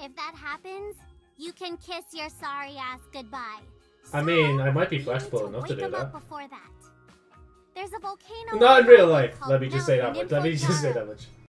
If that happens, you can kiss your sorry ass goodbye. I mean, I might be You need flexible enough to wake do him up that. before that. There's a volcano. Not in real life. called Let me just say that Mount much. Let me just say that much.